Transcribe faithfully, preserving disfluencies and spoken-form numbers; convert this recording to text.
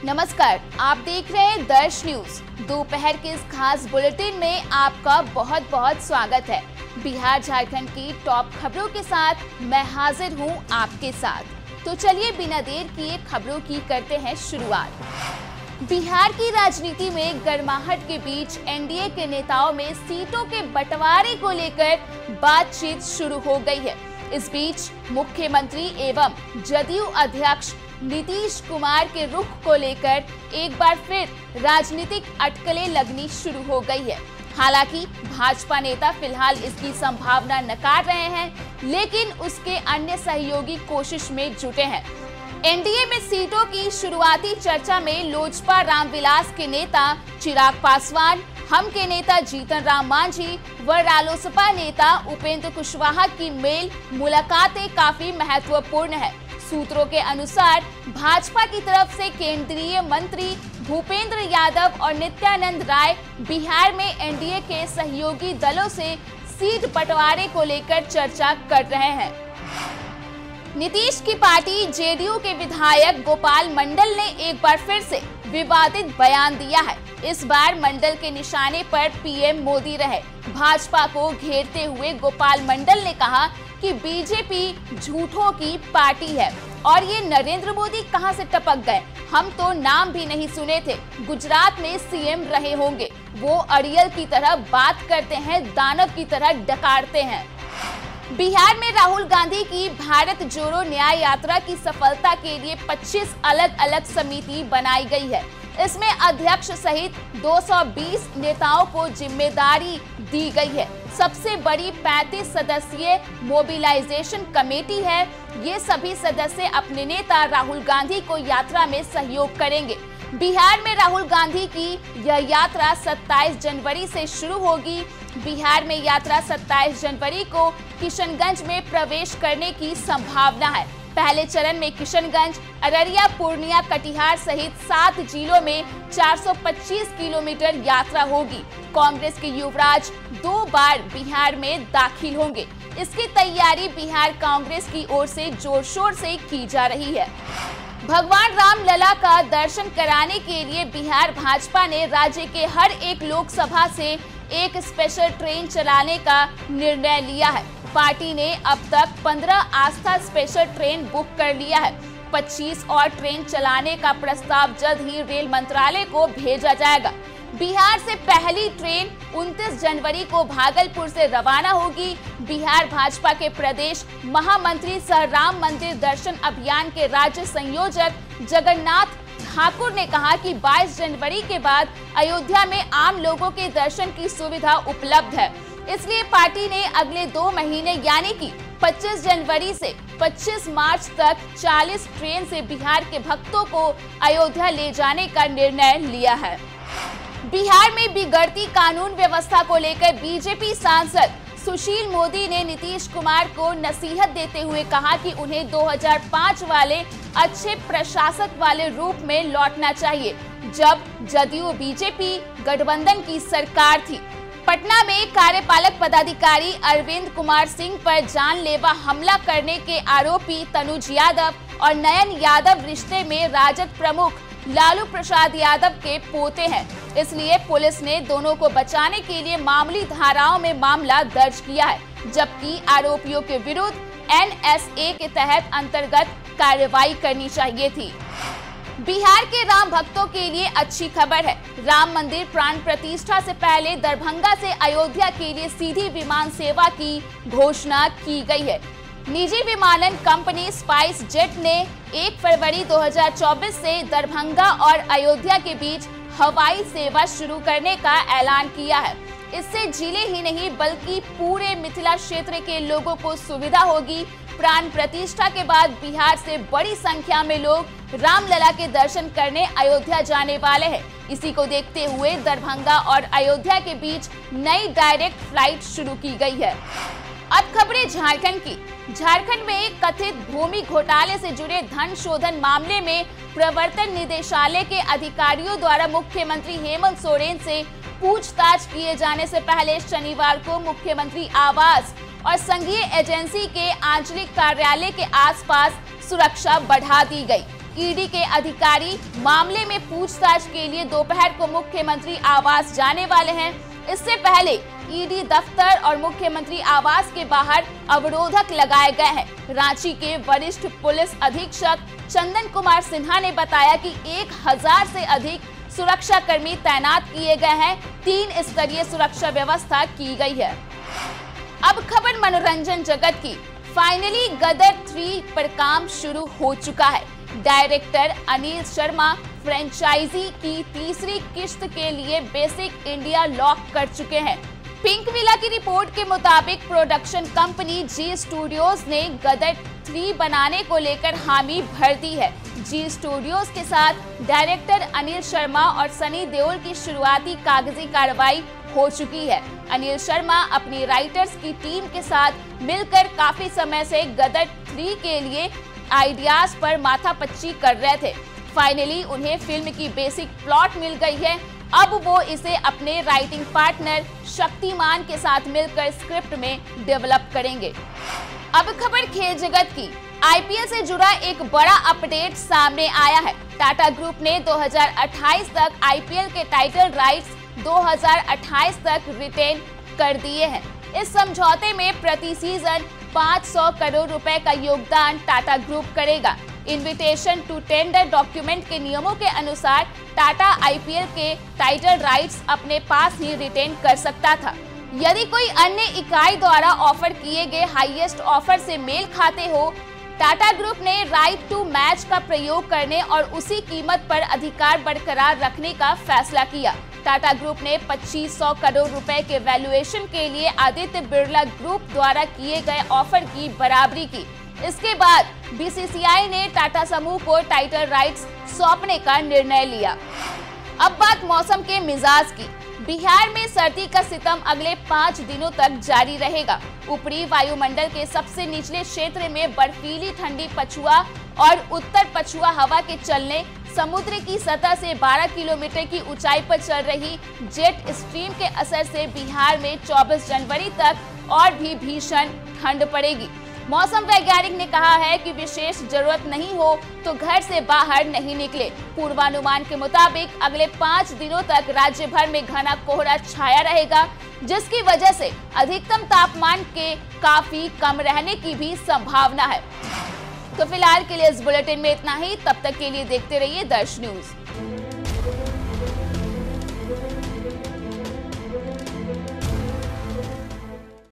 नमस्कार, आप देख रहे हैं दर्श न्यूज। दोपहर के इस खास बुलेटिन में आपका बहुत बहुत स्वागत है। बिहार झारखंड की टॉप खबरों के साथ मैं हाजिर हूं आपके साथ। तो चलिए बिना देर किए खबरों की करते हैं शुरुआत। बिहार की राजनीति में गर्माहट के बीच एनडीए के नेताओं में सीटों के बंटवारे को लेकर बातचीत शुरू हो गई है। इस बीच मुख्यमंत्री एवं जदयू अध्यक्ष नीतीश कुमार के रुख को लेकर एक बार फिर राजनीतिक अटकलें लगनी शुरू हो गई है। हालांकि भाजपा नेता फिलहाल इसकी संभावना नकार रहे हैं, लेकिन उसके अन्य सहयोगी कोशिश में जुटे हैं। एनडीए में सीटों की शुरुआती चर्चा में लोजपा रामविलास के नेता चिराग पासवान, हम के नेता जीतन राम मांझी व रालोसपा नेता उपेंद्र कुशवाहा की मेल मुलाकातें काफी महत्वपूर्ण है। सूत्रों के अनुसार भाजपा की तरफ से केंद्रीय मंत्री भूपेंद्र यादव और नित्यानंद राय बिहार में एनडीए के सहयोगी दलों से सीट बंटवारे को लेकर चर्चा कर रहे हैं। नीतीश की पार्टी जेडीयू के विधायक गोपाल मंडल ने एक बार फिर से विवादित बयान दिया है। इस बार मंडल के निशाने पर पीएम मोदी रहे। भाजपा को घेरते हुए गोपाल मंडल ने कहा कि बीजेपी झूठों की पार्टी है और ये नरेंद्र मोदी कहां से टपक गए, हम तो नाम भी नहीं सुने थे। गुजरात में सीएम रहे होंगे, वो अड़ियल की तरह बात करते हैं, दानव की तरह डकारते हैं। बिहार में राहुल गांधी की भारत जोड़ो न्याय यात्रा की सफलता के लिए पच्चीस अलग अलग समिति बनाई गई है। इसमें अध्यक्ष सहित दो सौ बीस नेताओं को जिम्मेदारी दी गई है। सबसे बड़ी पैंतीस सदस्यीय मोबिलाइजेशन कमेटी है। ये सभी सदस्य अपने नेता राहुल गांधी को यात्रा में सहयोग करेंगे। बिहार में राहुल गांधी की यह यात्रा सत्ताईस जनवरी से शुरू होगी। बिहार में यात्रा सत्ताईस जनवरी को किशनगंज में प्रवेश करने की संभावना है। पहले चरण में किशनगंज, अररिया, पूर्णिया, कटिहार सहित सात जिलों में चार सौ पच्चीस किलोमीटर यात्रा होगी। कांग्रेस के युवराज दो बार बिहार में दाखिल होंगे। इसकी तैयारी बिहार कांग्रेस की ओर से जोर शोर से की जा रही है। भगवान राम लला का दर्शन कराने के लिए बिहार भाजपा ने राज्य के हर एक लोकसभा से एक स्पेशल ट्रेन चलाने का निर्णय लिया है। पार्टी ने अब तक पंद्रह आस्था स्पेशल ट्रेन बुक कर लिया है। पच्चीस और ट्रेन चलाने का प्रस्ताव जल्द ही रेल मंत्रालय को भेजा जाएगा। बिहार से पहली ट्रेन उनतीस जनवरी को भागलपुर से रवाना होगी। बिहार भाजपा के प्रदेश महामंत्री सह राम मंदिर दर्शन अभियान के राज्य संयोजक जगन्नाथ ठाकुर ने कहा कि बाईस जनवरी के बाद अयोध्या में आम लोगों के दर्शन की सुविधा उपलब्ध है। इसलिए पार्टी ने अगले दो महीने यानी कि पच्चीस जनवरी से पच्चीस मार्च तक चालीस ट्रेन से बिहार के भक्तों को अयोध्या ले जाने का निर्णय लिया है। बिहार में बिगड़ती कानून व्यवस्था को लेकर बीजेपी सांसद सुशील मोदी ने नीतीश कुमार को नसीहत देते हुए कहा कि उन्हें दो हज़ार पाँच वाले अच्छे प्रशासक वाले रूप में लौटना चाहिए, जब जदयू बीजेपी गठबंधन की सरकार थी। पटना में कार्यपालक पदाधिकारी अरविंद कुमार सिंह पर जानलेवा हमला करने के आरोपी तनुज यादव और नयन यादव रिश्ते में राजद प्रमुख लालू प्रसाद यादव के पोते हैं। इसलिए पुलिस ने दोनों को बचाने के लिए मामूली धाराओं में मामला दर्ज किया है, जबकि आरोपियों के विरुद्ध एन एस ए के तहत अंतर्गत कार्रवाई करनी चाहिए थी। बिहार के राम भक्तों के लिए अच्छी खबर है। राम मंदिर प्राण प्रतिष्ठा से पहले दरभंगा से अयोध्या के लिए सीधी विमान सेवा की घोषणा की गई है। निजी विमानन कंपनी स्पाइस जेट ने एक फरवरी दो हज़ार चौबीस से दरभंगा और अयोध्या के बीच हवाई सेवा शुरू करने का ऐलान किया है। इससे जिले ही नहीं बल्कि पूरे मिथिला क्षेत्र के लोगों को सुविधा होगी। प्राण प्रतिष्ठा के बाद बिहार से बड़ी संख्या में लोग रामलला के दर्शन करने अयोध्या जाने वाले हैं। इसी को देखते हुए दरभंगा और अयोध्या के बीच नई डायरेक्ट फ्लाइट शुरू की गई है। अब खबरें झारखंड की। झारखंड में कथित भूमि घोटाले से जुड़े धन शोधन मामले में प्रवर्तन निदेशालय के अधिकारियों द्वारा मुख्यमंत्री हेमंत सोरेन से पूछताछ किए जाने से पहले शनिवार को मुख्यमंत्री आवास और संघीय एजेंसी के आंचलिक कार्यालय के आसपास सुरक्षा बढ़ा दी गई। ईडी के अधिकारी मामले में पूछताछ के लिए दोपहर को मुख्यमंत्री आवास जाने वाले हैं। इससे पहले ईडी दफ्तर और मुख्यमंत्री आवास के बाहर अवरोधक लगाए गए हैं। रांची के वरिष्ठ पुलिस अधीक्षक चंदन कुमार सिन्हा ने बताया कि एक हजार से अधिक सुरक्षा कर्मी तैनात किए गए हैं। तीन स्तरीय सुरक्षा व्यवस्था की गई है। अब खबर मनोरंजन जगत की। फाइनली गदर थ्री पर काम शुरू हो चुका है। डायरेक्टर अनिल शर्मा फ्रेंचाइजी की तीसरी किस्त के लिए बेसिक इंडिया लॉक कर चुके हैं। पिंक विला की रिपोर्ट के मुताबिक प्रोडक्शन कंपनी जी स्टूडियोज ने गदर थ्री बनाने को लेकर हामी भर दी है। जी स्टूडियोज के साथ डायरेक्टर अनिल शर्मा और सनी देओल की शुरुआती कागजी कार्रवाई हो चुकी है। अनिल शर्मा अपनी राइटर्स की टीम के साथ मिलकर काफी समय से गदर थ्री के लिए आइडियाज पर माथापच्ची कर रहे थे। फाइनली उन्हें फिल्म की बेसिक प्लॉट मिल गई है। अब वो इसे अपने राइटिंग पार्टनर शक्तिमान के साथ मिलकर स्क्रिप्ट में डेवलप करेंगे। अब खबर खेल जगत की। आईपीएल से जुड़ा एक बड़ा अपडेट सामने आया है। टाटा ग्रुप ने दो हज़ार अट्ठाईस तक आईपीएल के टाइटल राइट्स दो हज़ार अट्ठाईस तक रिटेन कर दिए हैं। इस समझौते में प्रति सीजन पाँच सौ करोड़ रुपए का योगदान टाटा ग्रुप करेगा। इन्विटेशन टू टेंडर डॉक्यूमेंट के नियमों के अनुसार टाटा आईपीएल के टाइटल राइट्स अपने पास ही रिटेन कर सकता था। यदि कोई अन्य इकाई द्वारा ऑफर किए गए हाईएस्ट ऑफर से मेल खाते हो, टाटा ग्रुप ने राइट टू मैच का प्रयोग करने और उसी कीमत पर अधिकार बरकरार रखने का फैसला किया। टाटा ग्रुप ने पच्चीस सौ करोड़ रुपए के वैल्यूएशन के लिए आदित्य बिरला ग्रुप द्वारा किए गए ऑफर की बराबरी की। इसके बाद बीसीसीआई ने टाटा समूह को टाइटल राइट्स सौंपने का निर्णय लिया। अब बात मौसम के मिजाज की। बिहार में सर्दी का सितम अगले पाँच दिनों तक जारी रहेगा। ऊपरी वायुमंडल के सबसे निचले क्षेत्र में बर्फीली ठंडी पछुआ और उत्तर पछुआ हवा के चलने, समुद्र की सतह से बारह किलोमीटर की ऊंचाई पर चल रही जेट स्ट्रीम के असर से बिहार में चौबीस जनवरी तक और भी भीषण ठंड पड़ेगी। मौसम वैज्ञानिक ने कहा है कि विशेष जरूरत नहीं हो तो घर से बाहर नहीं निकले। पूर्वानुमान के मुताबिक अगले पाँच दिनों तक राज्य भर में घना कोहरा छाया रहेगा, जिसकी वजह से अधिकतम तापमान के काफी कम रहने की भी संभावना है। तो फिलहाल के लिए इस बुलेटिन में इतना ही। तब तक के लिए देखते रहिए दर्श न्यूज।